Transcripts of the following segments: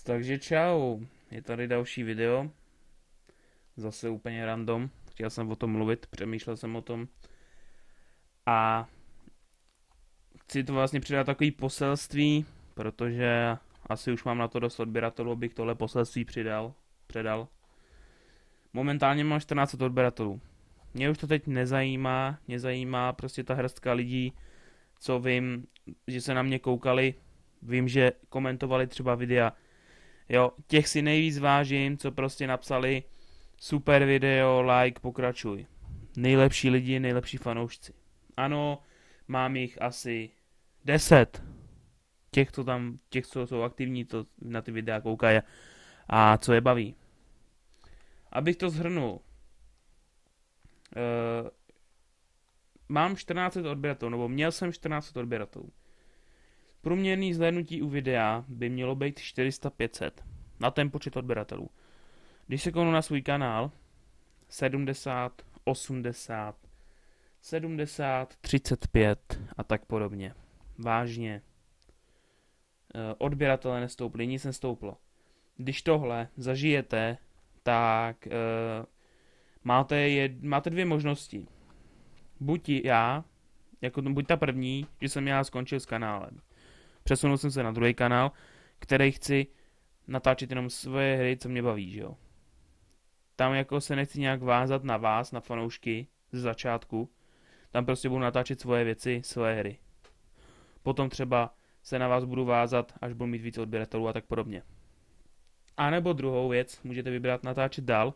Takže čau, je tady další video, zase úplně random, chtěl jsem o tom mluvit, přemýšlel jsem o tom a chci to vlastně předat takový poselství, protože asi už mám na to dost odběratelů, abych tohle poselství předal. Momentálně mám 14 odběratelů. Mě už to teď nezajímá prostě ta hrstka lidí, co vím, že se na mě koukali, vím, že komentovali třeba videa. Jo, těch si nejvíc vážím, co prostě napsali super video, like, pokračuj. Nejlepší lidi, nejlepší fanoušci. Ano, mám jich asi 10. Těch, co jsou aktivní, to na ty videa koukají a co je baví. Abych to shrnul. Mám 14 odběratelů, nebo měl jsem 14 odběratelů. Průměrný zhlédnutí u videa by mělo být 400-500 na ten počet odběratelů. Když se kouknu na svůj kanál, 70, 80, 70, 35 a tak podobně. Vážně. Odběratele nestouply, nic nestouplo. Když tohle zažijete, tak máte dvě možnosti. Buď já, buď ta první, že jsem já skončil s kanálem. Přesunul jsem se na druhý kanál, který chci natáčet jenom svoje hry, co mě baví, že jo. Tam jako se nechci nějak vázat na vás, na fanoušky ze začátku. Tam prostě budu natáčet svoje věci, svoje hry. Potom třeba se na vás budu vázat, až budu mít víc odběratelů a tak podobně. A nebo druhou věc, můžete vybrat natáčet dál.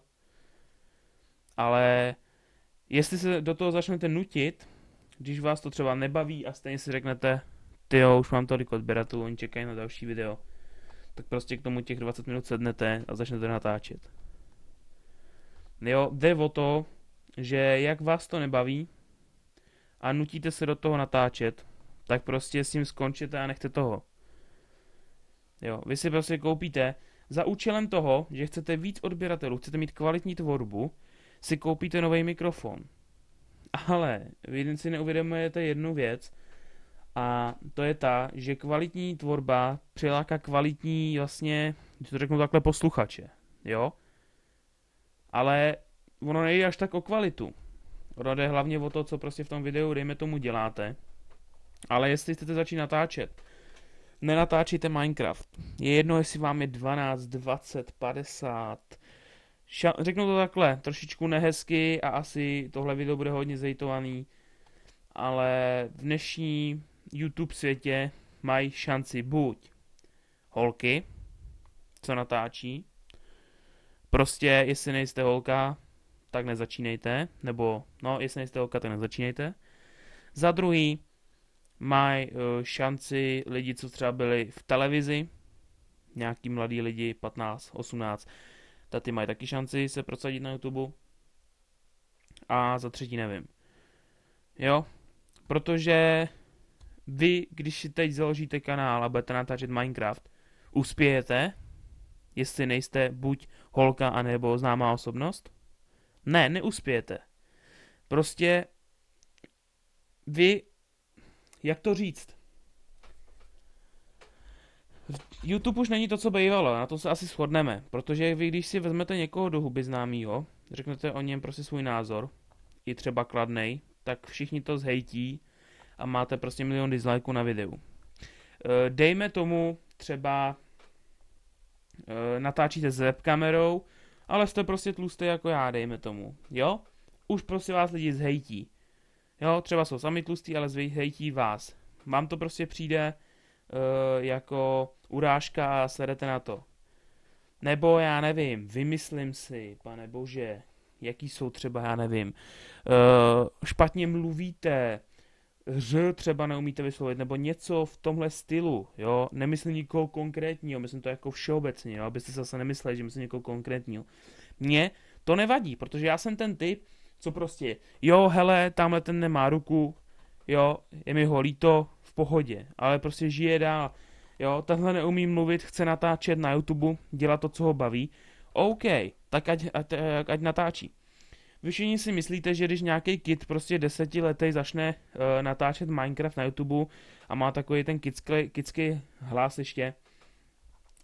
Ale jestli se do toho začnete nutit, když vás to třeba nebaví a stejně si řeknete, tyjo, už mám tolik odběratelů, oni čekají na další video, tak prostě k tomu těch 20 minut sednete a začnete natáčet. Jo, jde o to, že jak vás to nebaví a nutíte se do toho natáčet, tak prostě s tím skončíte a nechte toho. Jo, vy si prostě koupíte za účelem toho, že chcete víc odběratelů, chcete mít kvalitní tvorbu, si koupíte nový mikrofon. Ale vy si neuvědomujete jednu věc, a to je ta, že kvalitní tvorba přiláká kvalitní vlastně, když to řeknu takhle, posluchače, jo? Ale ono nejde až tak o kvalitu. Ono jde hlavně o to, co prostě v tom videu, dejme tomu, děláte. Ale jestli chcete začít natáčet, nenatáčíte Minecraft. Je jedno, jestli vám je 12, 20, 50. Řeknu to takhle, trošičku nehezky a asi tohle video bude hodně zejtovaný. Ale v dnešní YouTube světě mají šanci buď holky, co natáčí. Prostě, jestli nejste holka, tak nezačínejte. Nebo, no, jestli nejste holka, tak nezačínejte. Za druhý, mají šanci lidi, co třeba byli v televizi. Nějaký mladí lidi, 15, 18. Ty mají taky šanci se prosadit na YouTube. A za třetí nevím. Jo, protože vy, když si teď založíte kanál a budete natáčet Minecraft, uspějete, jestli nejste buď holka, anebo známá osobnost? Ne, neuspějete. Prostě vy, jak to říct? YouTube už není to, co bývalo, na to se asi shodneme, protože vy, když si vezmete někoho do huby známýho, řeknete o něm prostě svůj názor, i třeba kladnej, tak všichni to zhejtí a máte prostě milion dislikeů na videu. Dejme tomu třeba natáčíte s webkamerou, ale jste prostě tlustý jako já, dejme tomu, jo? Už prostě vás lidi zhejtí. Jo, třeba jsou sami tlustí, ale zhejtí vás. Vám to prostě přijde jako urážka a sedete na to. Nebo já nevím, vymyslím si, pane bože, jaký jsou třeba, já nevím, špatně mluvíte, třeba neumíte vyslovit, nebo něco v tomhle stylu, jo, nemyslím nikoho konkrétního, myslím to jako všeobecně, jo, abyste se zase nemysleli, že myslím někoho konkrétního. Mně to nevadí, protože já jsem ten typ, co prostě, jo, hele, tamhle ten nemá ruku, jo, je mi ho líto, v pohodě, ale prostě žije dál, jo, tenhle neumí mluvit, chce natáčet na YouTube, dělat to, co ho baví, OK, tak ať natáčí. Vy všichni si myslíte, že když nějaký kid prostě 10letý začne natáčet Minecraft na YouTube a má takový ten kidský hlas ještě,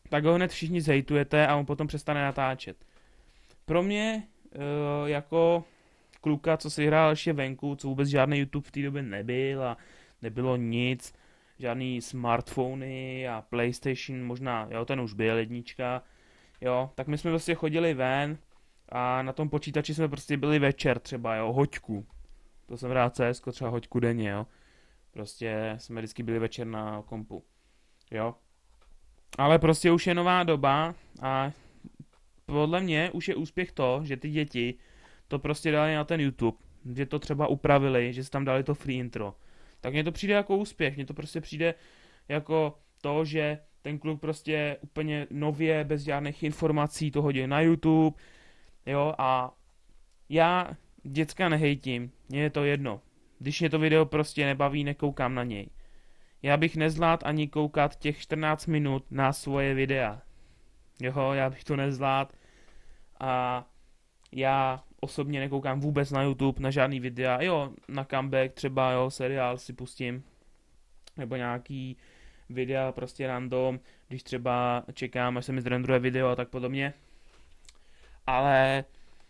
tak ho hned všichni zhejtujete a on potom přestane natáčet. Pro mě, jako kluka, co si hrál ještě venku, co vůbec žádný YouTube v té době nebyl a nebylo nic, žádný smartfony a PlayStation, možná, jo, ten už byl jednička, jo, tak my jsme prostě chodili ven a na tom počítači jsme prostě byli večer třeba, jo, hoďku. To jsem hrál CS, třeba hoďku denně, jo. Prostě jsme vždycky byli večer na kompu, jo. Ale prostě už je nová doba a podle mě už je úspěch to, že ty děti to prostě dali na ten YouTube, že to třeba upravili, že si tam dali to free intro. Tak mně to přijde jako úspěch, mně to prostě přijde jako to, že ten kluk prostě úplně nově, bez žádných informací to hodí na YouTube, jo, a já děcka nehejtím, mně je to jedno. Když mě to video prostě nebaví, nekoukám na něj. Já bych nezvládl ani koukat těch 14 minut na svoje videa. Jo, já bych to nezvládl a já osobně nekoukám vůbec na YouTube, na žádný videa, jo, na comeback třeba, jo, seriál si pustím, nebo nějaký videa prostě random, když třeba čekám, až se mi zrendruje video a tak podobně. Ale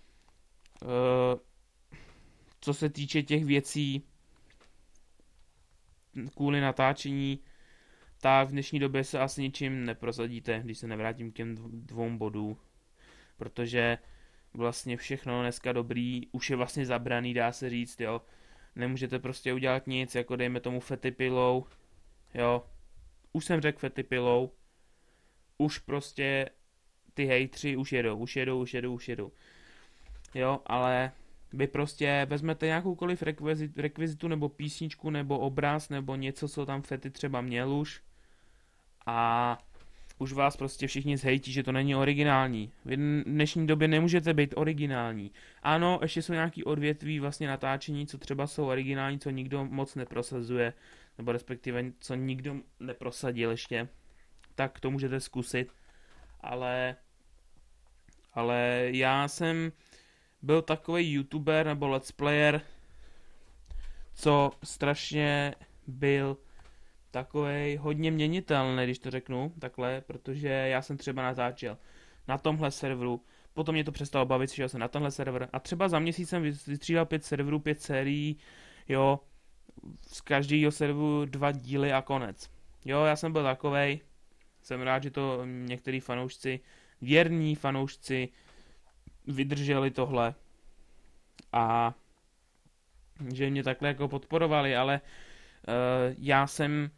co se týče těch věcí kvůli natáčení, tak v dnešní době se asi ničím neprosadíte, když se nevrátím k těm dvou bodům, protože vlastně všechno dneska dobrý už je vlastně zabraný, dá se říct, jo. Nemůžete prostě udělat nic, jako dejme tomu Fetty Pillow, jo. Už jsem řekl Fetty Pillow, už prostě ty hejtři už jedou. Jo, ale vy prostě vezmete nějakoukoliv rekvizitu nebo písničku nebo obraz nebo něco, co tam Fetty třeba měl už a už vás prostě všichni zhejtí, že to není originální. Vy v dnešní době nemůžete být originální. Ano, ještě jsou nějaký odvětví vlastně natáčení, co třeba jsou originální, co nikdo moc neprosazuje, nebo respektive co nikdo neprosadil ještě, tak to můžete zkusit. Ale já jsem byl takový YouTuber nebo let's player, co strašně byl takovej hodně měnitelný, když to řeknu takhle, protože já jsem třeba natáčel na tomhle serveru, potom mě to přestalo bavit, šel jsem na tenhle server a třeba za měsíc jsem vystřídal 5 serverů, 5 sérií, jo, z každého serveru 2 díly a konec. Jo, já jsem byl takovej, jsem rád, že to některý fanoušci, věrní fanoušci, vydrželi tohle a že mě takhle jako podporovali, ale já jsem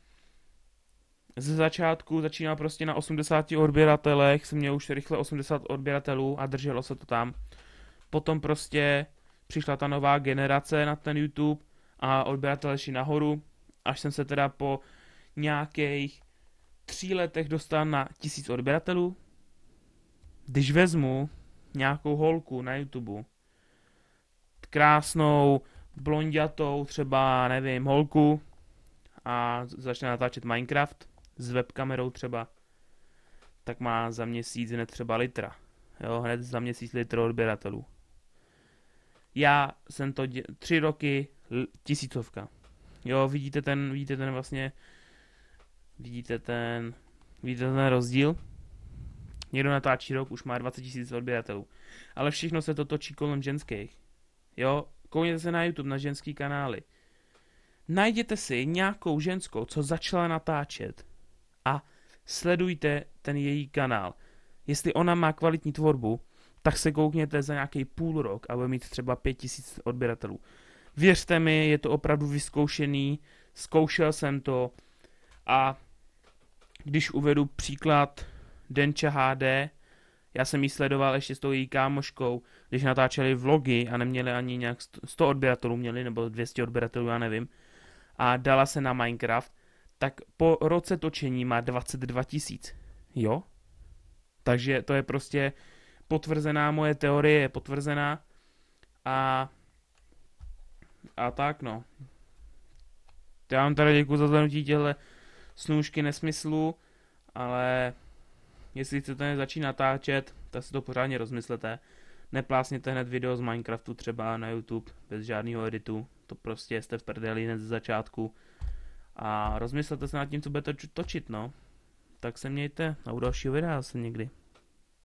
ze začátku začínal prostě na 80 odběratelech, jsem měl už rychle 80 odběratelů a drželo se to tam. Potom prostě přišla ta nová generace na ten YouTube a odběratelé šli nahoru, až jsem se teda po nějakých 3 letech dostal na 1000 odběratelů. Když vezmu nějakou holku na YouTube, krásnou, blonďatou, třeba, nevím, holku a začne natáčet Minecraft s webkamerou třeba, tak má za měsíc hned třeba litra. Jo, hned za měsíc litr odběratelů. Já jsem to 3 roky 1000. Jo, vidíte ten vlastně, vidíte ten rozdíl? Někdo natáčí rok, už má 20 000 odběratelů. Ale všechno se to točí kolem ženských. Jo, koukněte se na YouTube, na ženský kanály. Najděte si nějakou ženskou, co začala natáčet a sledujte ten její kanál. Jestli ona má kvalitní tvorbu, tak se koukněte za nějaký půl rok a bude mít třeba 5000 odběratelů. Věřte mi, je to opravdu vyzkoušený, zkoušel jsem to a když uvedu příklad Denča HD, já jsem ji sledoval ještě s tou její kámoškou, když natáčeli vlogy a neměli ani nějak 100 odběratelů měli, nebo 200 odběratelů, já nevím, a dala se na Minecraft, tak po roce točení má 22 000. Jo? Takže to je prostě potvrzená, moje teorie je potvrzená a tak no. Já vám tady děkuji za zhlédnutí těchto snůžky nesmyslů, ale jestli chcete začít natáčet, tak si to pořádně rozmyslete. Neplásněte hned video z Minecraftu třeba na YouTube bez žádného editu. To prostě jste v prdeli hned ze začátku. A rozmyslete se nad tím, co budete točit, no. tak se mějte a u dalšího videa zase někdy.